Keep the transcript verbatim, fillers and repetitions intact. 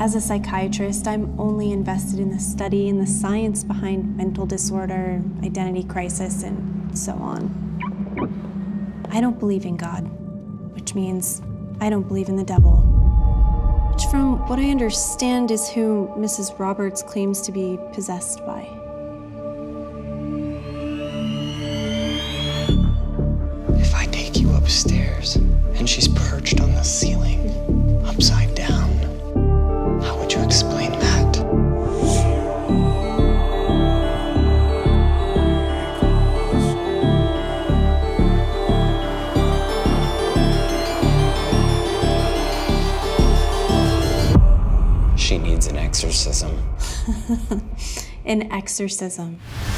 As a psychiatrist, I'm only invested in the study and the science behind mental disorder, identity crisis, and so on. I don't believe in God, which means I don't believe in the devil, which from what I understand is who Missus Roberts claims to be possessed by. If I take you upstairs and she's perched on the ceiling, upside down, how would you explain that? She needs an exorcism. An exorcism.